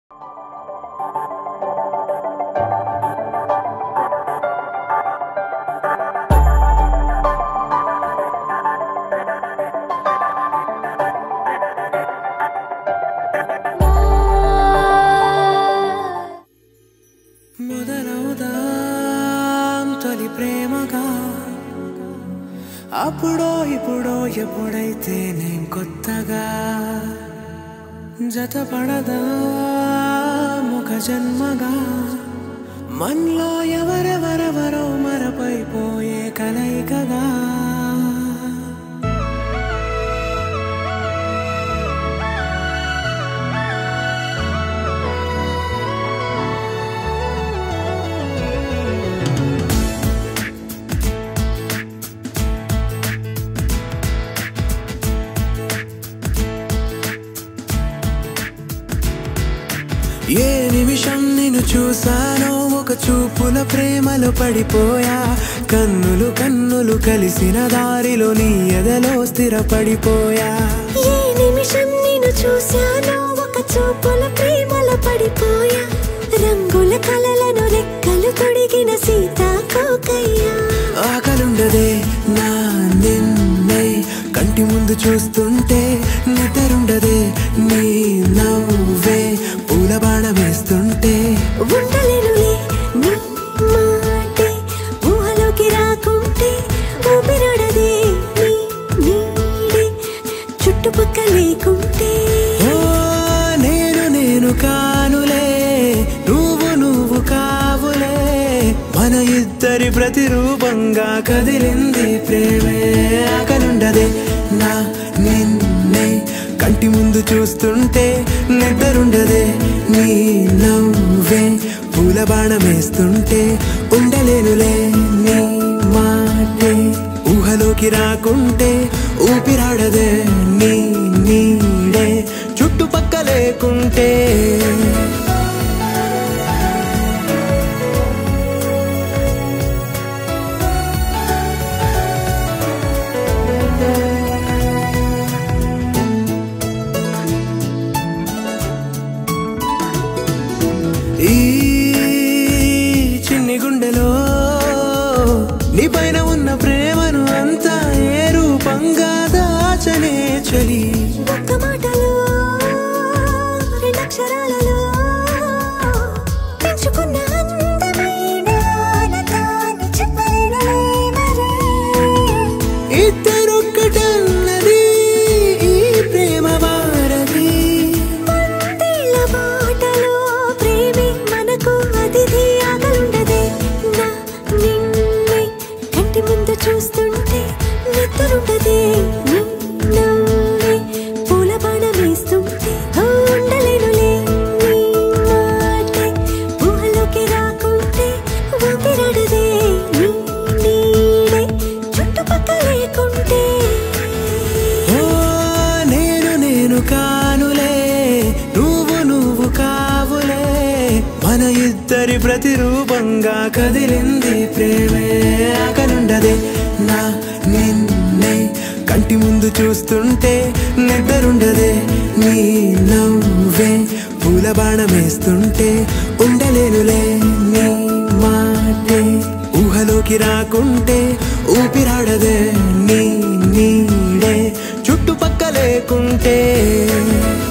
తొలి ప్రేమగా అప్పుడో ఇప్పుడో ఎప్పుడైతే నేను కొత్తగా జతపడదా ముఖ జన్మగా మనలో ఎవరెవరెవరో మరపైపోయే కలయికగా ఏ నిమిషం నిన్ను చూసానో ఒక చూపుల ప్రేమలో పడిపోయా కన్నులు కన్నులు కలిసిన దారిలో నీ ఎదలో స్థిరపడిపోయా ఏ నిమిషం నిన్ను చూసానో ఒక చూపుల ప్రేమలో పడిపోయా రంగుల కలలను రెక్కలు తొడిగిన సీతాకోకయ్యా ఆకలుండదే నా నిన్నే కంటి ముందు చూస్తుంటే నిద్రుండదే నీ నవ్వే పూల బాణం వేస్తుంటే ఉండలేనులే నీ మాటే ఊహలోకి రాకుంటే ఊపిరాడదే నీ నీడే చుట్టుపక్క లేకుంటే నేను కానులే నువ్వు కావులే మన ఇద్దరి ప్రతిరూపంగా కదిలింది ప్రేమే ఆకలుండదే నా నిన్నే కంటి ముందు చూస్తుంటే నిద్రుండదే నీ నవ్వే పూల బాణం వేస్తుంటే ఉండలేనులే నీ మాటే ఊహలోకి రాకుంటే ఊపిరాడదే నీ నీడే చుట్టుపక్క లేకుంటే ఈ చిన్ని గుండెలో నీ పైన ఉన్న ప్రేమను అంతా ఏ రూపంగా దాచనే చలి ఒక్క మాటలో రెండక్షరాలలో పెంచుకున్న అందమైన ఆనతాన్ని చెప్పలేనులే మరి ఇద్దరొక్కటన్నది ఈ ప్రేమ వారది వందేళ్ల బాటలో ప్రేమే మనకు అతిథి ఆగలుండదే నా నిన్నే కంటి ముందు చూస్తుంటే నిద్రుండదే నీ నవ్వే పూల బాణం వేస్తుంటే ఉండలేనులే నీ మాటే ఊహలోకి రాకుంటే ఊపిరాడదే నీ నీడే చుట్టుపక్క లేకుంటే నేను కానులే నువ్వు కావులే మన ఇద్దరి ప్రతిరూపంగా కదిలింది ప్రేమే ఆకలుండదే నా నిన్నే కంటి ముందు చూస్తుంటే నిద్రుండదే నీ నవ్వే పూల బాణం వేస్తుంటే ఉండలేనులే నీ మాటే ఊహలోకి రాకుంటే ఊపిరాడదే నీ నీడే చుట్టుపక్క లేకుంటే